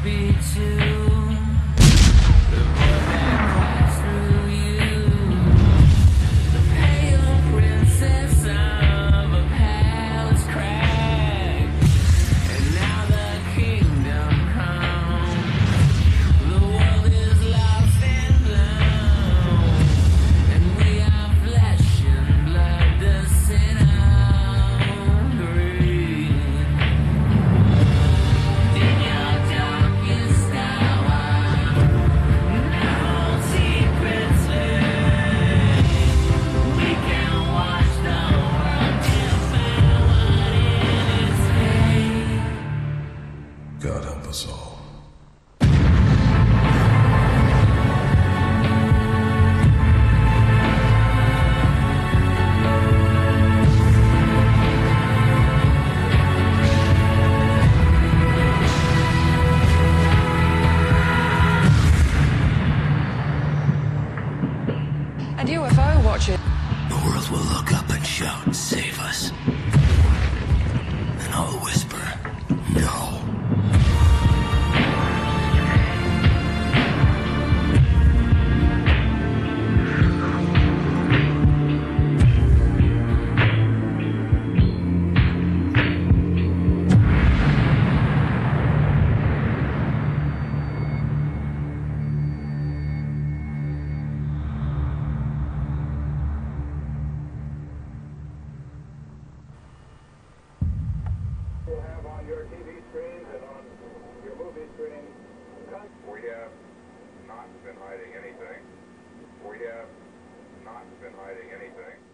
be too. The blood that cracks through you, the pale princess of a palace crack, and now the kingdom comes. The world is lost and blown, and we are flesh and blood, the sin of greed. In your darkest hour, no secrets lay. We can watch the world devour in its hate. God help us all. And UFO watchers. The world will look up and shout, "Save us." And I'll whisper, "No." Will have on your TV screens and on your movie screens. We have not been hiding anything. We have not been hiding anything.